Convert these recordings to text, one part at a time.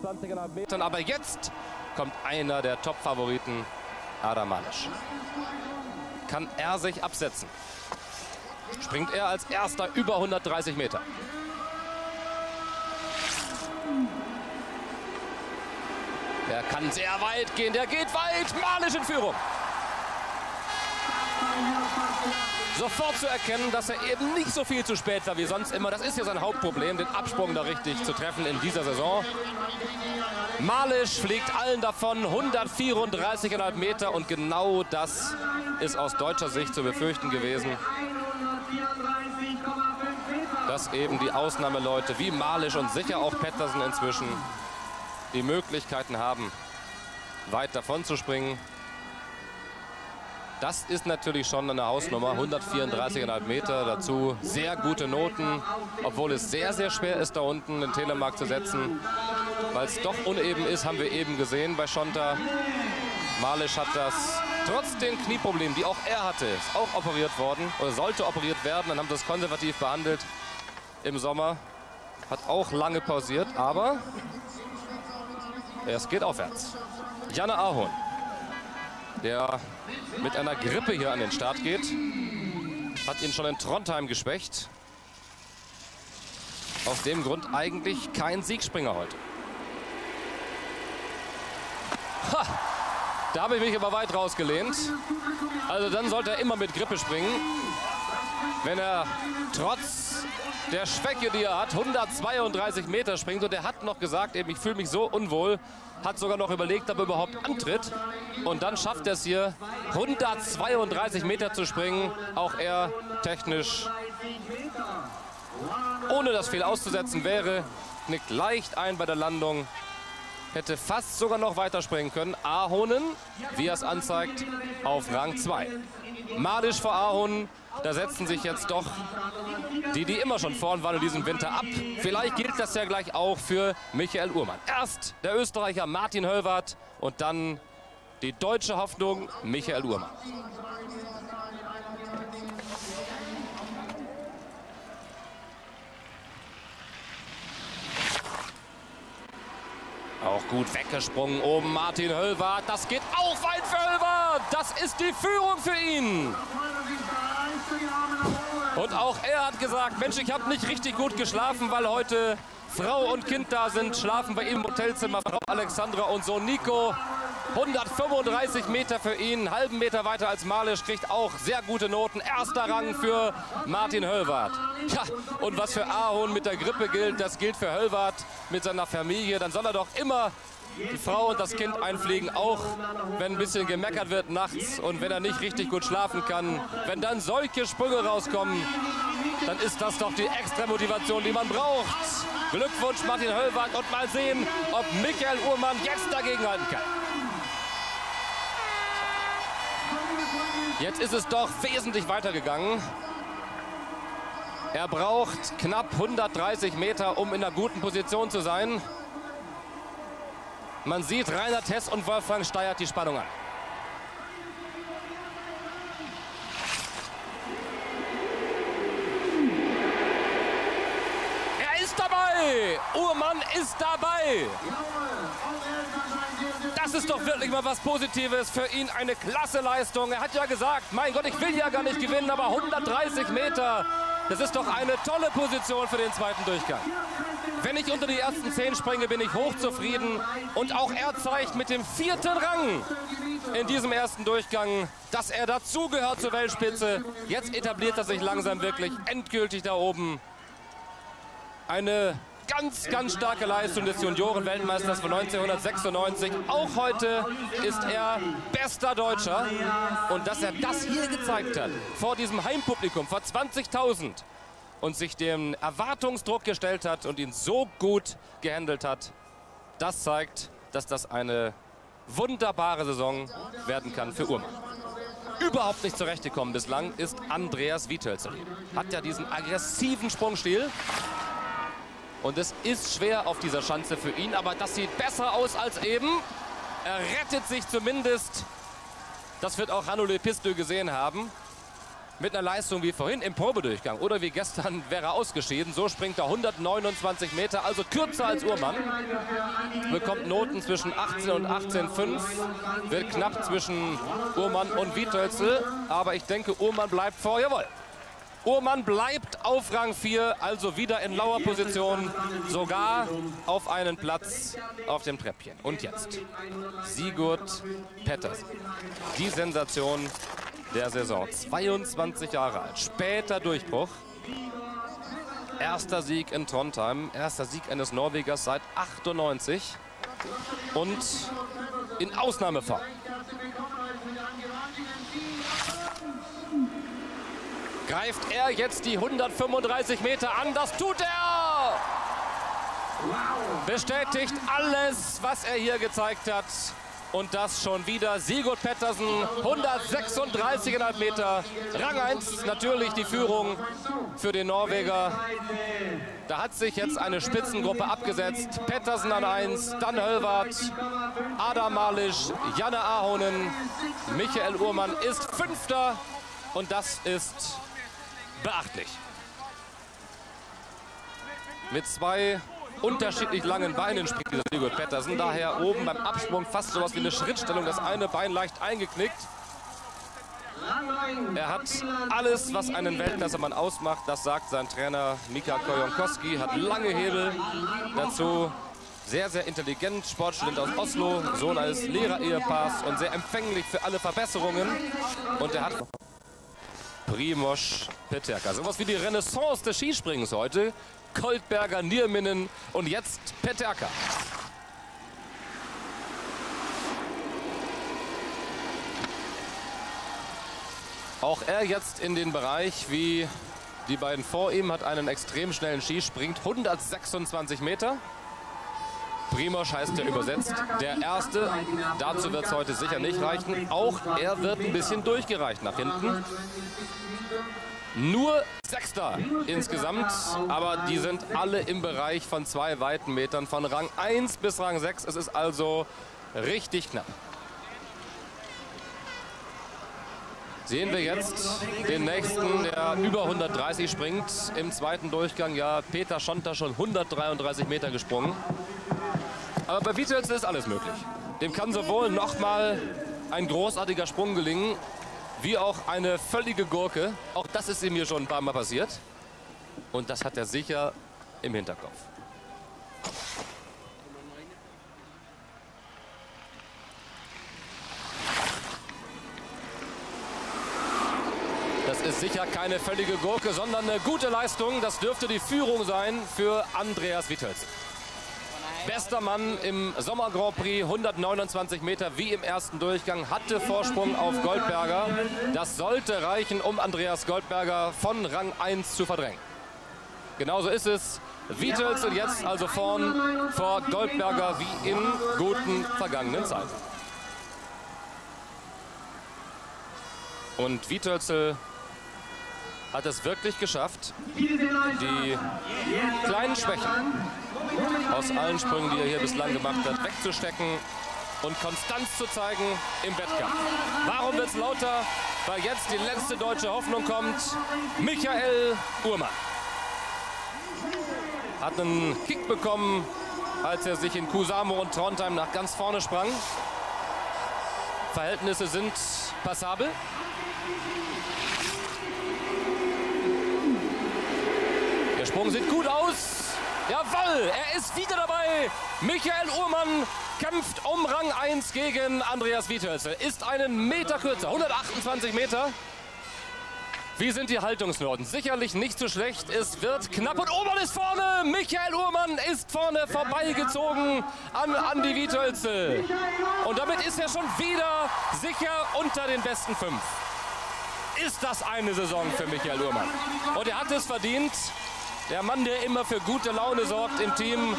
29,5 Metern. Aber jetzt kommt einer der Top-Favoriten, Adam Malisch. Kann er sich absetzen? Springt er als erster über 130 Meter. Er kann sehr weit gehen, der geht weit. Malisch in Führung. Sofort zu erkennen, dass er eben nicht so viel zu spät war wie sonst immer. Das ist ja sein Hauptproblem, den Absprung da richtig zu treffen in dieser Saison. Malisch fliegt allen davon, 134,5 Meter. Und genau das ist aus deutscher Sicht zu befürchten gewesen. Dass eben die Ausnahmeleute wie Malisch und sicher auch Pettersen inzwischen die Möglichkeiten haben, weit davon zu springen. Das ist natürlich schon eine Hausnummer, 134,5 Meter, dazu sehr gute Noten, obwohl es sehr, sehr schwer ist, da unten den Telemark zu setzen, weil es doch uneben ist, haben wir eben gesehen bei Schonta. Malisch hat das trotz den Knieproblemen, die auch er hatte, ist auch operiert worden oder sollte operiert werden, dann haben sie das konservativ behandelt im Sommer, hat auch lange pausiert, aber es geht aufwärts. Janne Ahon, der mit einer Grippe hier an den Start geht, hat ihn schon in Trondheim geschwächt. Aus dem Grund eigentlich kein Siegspringer heute. Ha! Da habe ich mich aber weit rausgelehnt. Also dann sollte er immer mit Grippe springen. Wenn er trotz der Schwäche, die er hat, 132 Meter springt. Und er hat noch gesagt, eben, ich fühle mich so unwohl. Hat sogar noch überlegt, ob er überhaupt antritt. Und dann schafft er es hier, 132 Meter zu springen. Auch er technisch, ohne das viel auszusetzen wäre, knickt leicht ein bei der Landung. Hätte fast sogar noch weiter springen können. Ahonen, wie er es anzeigt, auf Rang 2. Malisch vor Ahonen. Da setzen sich jetzt doch die immer schon vorn waren in diesem Winter ab. Vielleicht gilt das ja gleich auch für Michael Uhrmann. Erst der Österreicher Martin Höllwarth und dann die deutsche Hoffnung Michael Uhrmann. Auch gut weggesprungen oben Martin Höllwarth. Das geht auch weit für Höllwarth. Das ist die Führung für ihn. Und auch er hat gesagt, Mensch, ich habe nicht richtig gut geschlafen, weil heute Frau und Kind da sind. Schlafen bei ihm im Hotelzimmer, Frau Alexandra und Sohn Nico. 135 Meter für ihn, einen halben Meter weiter als Malisch, kriegt auch sehr gute Noten. Erster Rang für Martin Höllwarth. Ja, und was für Ahon mit der Grippe gilt, das gilt für Höllwarth mit seiner Familie. Dann soll er doch immer die Frau und das Kind einfliegen, auch wenn ein bisschen gemeckert wird nachts und wenn er nicht richtig gut schlafen kann. Wenn dann solche Sprünge rauskommen, dann ist das doch die extra Motivation, die man braucht. Glückwunsch Martin Höllwarth und mal sehen, ob Michael Uhrmann jetzt dagegenhalten kann. Jetzt ist es doch wesentlich weitergegangen. Er braucht knapp 130 Meter, um in einer guten Position zu sein. Man sieht, Rainer Tess und Wolfgang steuert die Spannung an. Er ist dabei! Uhrmann ist dabei! Das ist doch wirklich mal was Positives für ihn, eine klasse Leistung. Er hat ja gesagt, mein Gott, ich will ja gar nicht gewinnen, aber 130 Meter, das ist doch eine tolle Position für den zweiten Durchgang. Wenn ich unter die ersten 10 springe, bin ich hochzufrieden. Und auch er zeigt mit dem 4. Rang in diesem ersten Durchgang, dass er dazugehört zur Weltspitze. Jetzt etabliert er sich langsam wirklich endgültig da oben. Eine ganz, ganz starke Leistung des Junioren-Weltmeisters von 1996. Auch heute ist er bester Deutscher. Und dass er das hier gezeigt hat, vor diesem Heimpublikum, vor 20.000, und sich dem Erwartungsdruck gestellt hat und ihn so gut gehandelt hat, das zeigt, dass das eine wunderbare Saison werden kann für Uhrmann. Überhaupt nicht zurechtgekommen bislang ist Andreas Wiethölzerlin. Hat ja diesen aggressiven Sprungstil. Und es ist schwer auf dieser Schanze für ihn, aber das sieht besser aus als eben. Er rettet sich zumindest. Das wird auch Hanno Lepisto gesehen haben. Mit einer Leistung wie vorhin im Probedurchgang oder wie gestern wäre er ausgeschieden. So springt er 129 Meter, also kürzer als Uhrmann. bekommt Noten zwischen 18 und 18,5. Wird knapp zwischen Uhrmann und Vietölzel. Aber ich denke, Uhrmann bleibt vor. Jawohl. Uhrmann bleibt auf Rang 4, also wieder in Lauerposition, sogar auf einen Platz auf dem Treppchen. Und jetzt Sigurd Pettersen. Die Sensation der Saison. 22 Jahre alt, später Durchbruch. Erster Sieg in Trondheim, erster Sieg eines Norwegers seit 98 und in Ausnahmeform. Greift er jetzt die 135 Meter an? Das tut er! Bestätigt alles, was er hier gezeigt hat. Und das schon wieder Sigurd Pettersen, 136,5 Meter. Rang 1, natürlich die Führung für den Norweger. Da hat sich jetzt eine Spitzengruppe abgesetzt. Pettersen an 1, dann Höllwarth, Adam Malisch, Janne Ahonen. Michael Uhrmann ist 5. und das ist beachtlich. Mit 2 unterschiedlich langen Beinen springt dieser Sigurd Pettersen. Daher oben beim Absprung fast sowas wie eine Schrittstellung. Das eine Bein leicht eingeknickt. Er hat alles, was einen Weltklasse-Mann ausmacht. Das sagt sein Trainer Mika Kojonkowski. Hat lange Hebel. Dazu sehr, sehr intelligent. Sportstudent aus Oslo. Sohn eines Lehrer-Ehepaars und sehr empfänglich für alle Verbesserungen. Und er hat Primož Peterka. Sowas wie die Renaissance des Skispringens heute. Goldberger, Nierminen und jetzt Peterka. Auch er jetzt in den Bereich wie die beiden vor ihm, hat einen extrem schnellen Ski, springt 126 Meter. Primož heißt er übersetzt der Erste. Dazu wird es heute sicher nicht reichen. Auch er wird ein bisschen durchgereicht nach hinten. Nur 6. insgesamt, aber die sind alle im Bereich von 2 weiten Metern, von Rang 1 bis Rang 6. Es ist also richtig knapp. Sehen wir jetzt den nächsten, der über 130 springt. Im zweiten Durchgang, ja, Peter Schonta schon 133 Meter gesprungen. Aber bei Vietölzel ist alles möglich. Dem kann sowohl nochmal ein großartiger Sprung gelingen, wie auch eine völlige Gurke. Auch das ist ihm hier schon ein paar Mal passiert. Und das hat er sicher im Hinterkopf. Das ist sicher keine völlige Gurke, sondern eine gute Leistung. Das dürfte die Führung sein für Andreas Vietölzel. Bester Mann im Sommer Grand Prix, 129 Meter wie im ersten Durchgang, hatte Vorsprung auf Goldberger. Das sollte reichen, um Andreas Goldberger von Rang 1 zu verdrängen. Genauso ist es. Vietölzel jetzt also vorn vor Goldberger wie in guten vergangenen Zeiten. Und Vietölzel hat es wirklich geschafft, die kleinen Schwächen aus allen Sprüngen, die er hier bislang gemacht hat, wegzustecken und Konstanz zu zeigen im Wettkampf. Warum wird es lauter? Weil jetzt die letzte deutsche Hoffnung kommt. Michael Uhrmann hat einen Kick bekommen, als er sich in Kuusamo und Trondheim nach ganz vorne sprang. Verhältnisse sind passabel. Der Sprung sieht gut aus. Jawohl, er ist wieder dabei. Michael Uhrmann kämpft um Rang 1 gegen Andreas Vietölzel. Ist einen Meter kürzer, 128 Meter. Wie sind die Haltungsnoten? Sicherlich nicht so schlecht. Es wird knapp und Uhrmann ist vorne. Michael Uhrmann ist vorne vorbeigezogen an Andi Vietölzel. Und damit ist er schon wieder sicher unter den besten 5. Ist das eine Saison für Michael Uhrmann? Und er hat es verdient. Der Mann, der immer für gute Laune sorgt im Team.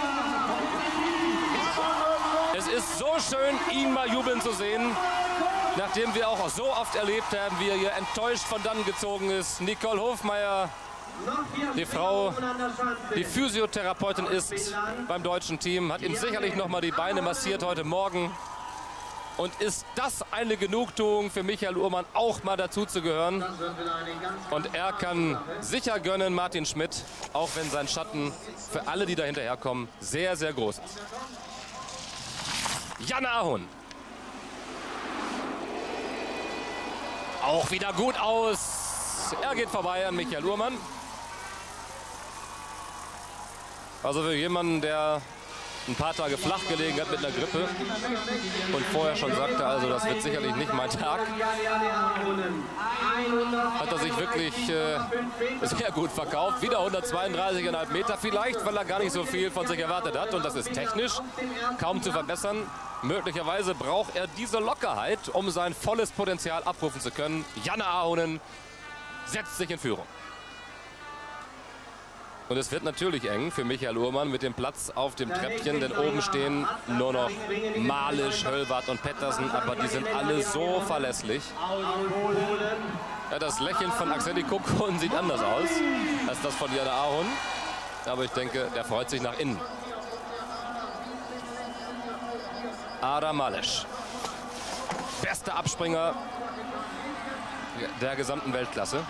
Es ist so schön, ihn mal jubeln zu sehen. Nachdem wir auch so oft erlebt haben, wie er hier enttäuscht von dann gezogen ist. Nicole Hofmeier, die Frau, die Physiotherapeutin ist beim deutschen Team, hat ihm sicherlich noch mal die Beine massiert heute Morgen. Und ist das eine Genugtuung für Michael Uhrmann, auch mal dazu zu gehören? Und er kann sicher gönnen, Martin Schmidt, auch wenn sein Schatten für alle, die da hinterherkommen, sehr, sehr groß ist. Janne Ahon. Auch wieder gut aus. Er geht vorbei an Michael Uhrmann. Also für jemanden, der ein paar Tage flach gelegen hat mit einer Grippe und vorher schon sagte, also das wird sicherlich nicht mein Tag, hat er sich wirklich sehr gut verkauft. Wieder 132,5 Meter, vielleicht weil er gar nicht so viel von sich erwartet hat, und das ist technisch kaum zu verbessern. Möglicherweise braucht er diese Lockerheit, um sein volles Potenzial abrufen zu können. Janne Ahonen setzt sich in Führung. Und es wird natürlich eng für Michael Uhrmann mit dem Platz auf dem Treppchen, denn oben stehen nur noch Malisch, Höllwarth und Pettersen, aber die sind alle so verlässlich. Ja, das Lächeln von Akseli Kokon sieht anders aus als das von Janne Ahon, aber ich denke, der freut sich nach innen. Adam Malisch, bester Abspringer der gesamten Weltklasse.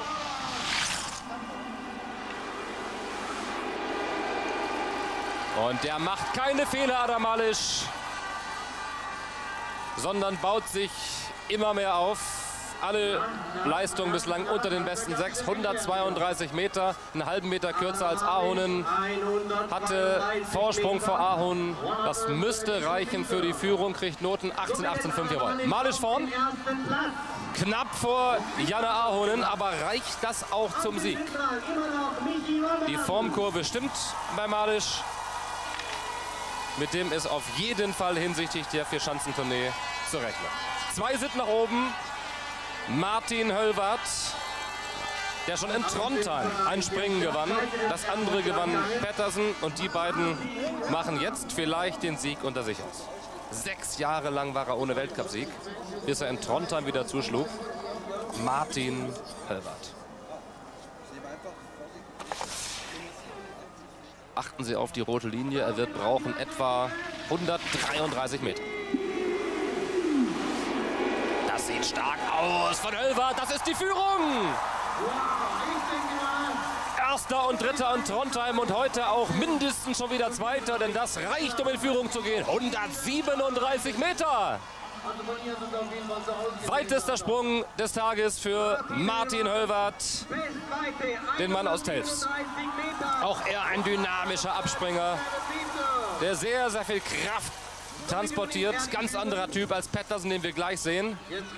Und der macht keine Fehler, Adam Malisch, sondern baut sich immer mehr auf. Alle Leistungen bislang unter den besten 6, 132 Meter, einen halben Meter kürzer als Ahonen. Hatte Vorsprung vor Ahon, das müsste reichen für die Führung, kriegt Noten 18, 18,5, jawohl. Malisch vorn, knapp vor Janne Ahonen, aber reicht das auch zum Sieg? Die Formkurve stimmt bei Malisch. Mit dem ist auf jeden Fall hinsichtlich der Vierschanzentournee zu rechnen. 2 sind nach oben. Martin Höllwarth, der schon in Trondheim ein Springen gewann. Das andere gewann Pettersen, und die beiden machen jetzt vielleicht den Sieg unter sich aus. 6 Jahre lang war er ohne Weltcupsieg, bis er in Trondheim wieder zuschlug. Martin Höllwarth. Achten Sie auf die rote Linie. Er wird brauchen etwa 133 Meter. Das sieht stark aus von Höllwarth. Das ist die Führung. Erster und Dritter in Trondheim und heute auch mindestens schon wieder Zweiter, denn das reicht, um in Führung zu gehen. 137 Meter. Weitester Sprung des Tages für Martin Höllwarth, den Mann aus Telfs. Auch er ein dynamischer Abspringer, der sehr, sehr viel Kraft transportiert. Ganz anderer Typ als Pettersen, den wir gleich sehen.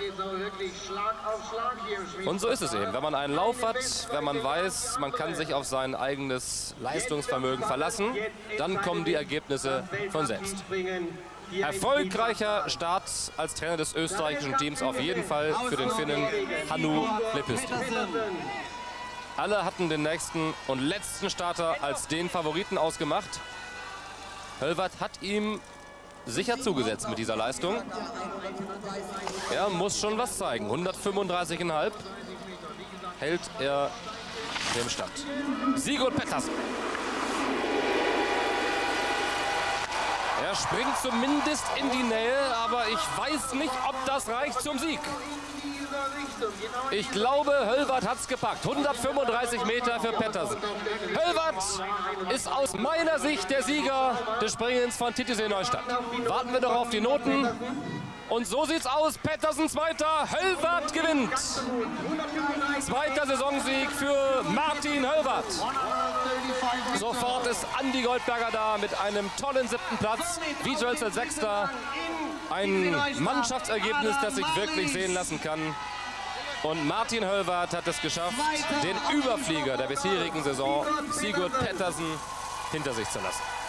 Und so ist es eben. Wenn man einen Lauf hat, wenn man weiß, man kann sich auf sein eigenes Leistungsvermögen verlassen, dann kommen die Ergebnisse von selbst. Erfolgreicher Start als Trainer des österreichischen Teams auf jeden Fall für den Finnen Hannu Lepistö. Alle hatten den nächsten und letzten Starter als den Favoriten ausgemacht. Höllwarth hat ihm sicher zugesetzt mit dieser Leistung. Er muss schon was zeigen. 135,5 hält er dem Stand. Sigurd Pettersen. Er springt zumindest in die Nähe, aber ich weiß nicht, ob das reicht zum Sieg. Ich glaube, Höllwarth hat es gepackt. 135 Meter für Pettersen. Höllwarth ist aus meiner Sicht der Sieger des Springens von Titisee Neustadt. Warten wir doch auf die Noten. Und so sieht's aus. Pettersen Zweiter, Höllwarth gewinnt. Zweiter Saisonsieg für Martin Höllwarth. Sofort ist Andi Goldberger da mit einem tollen 7. Platz. Wietschölzel Sechster. Ein Mannschaftsergebnis, das sich wirklich sehen lassen kann. Und Martin Höllwarth hat es geschafft, den Überflieger der bisherigen Saison, Sigurd Pettersen, hinter sich zu lassen.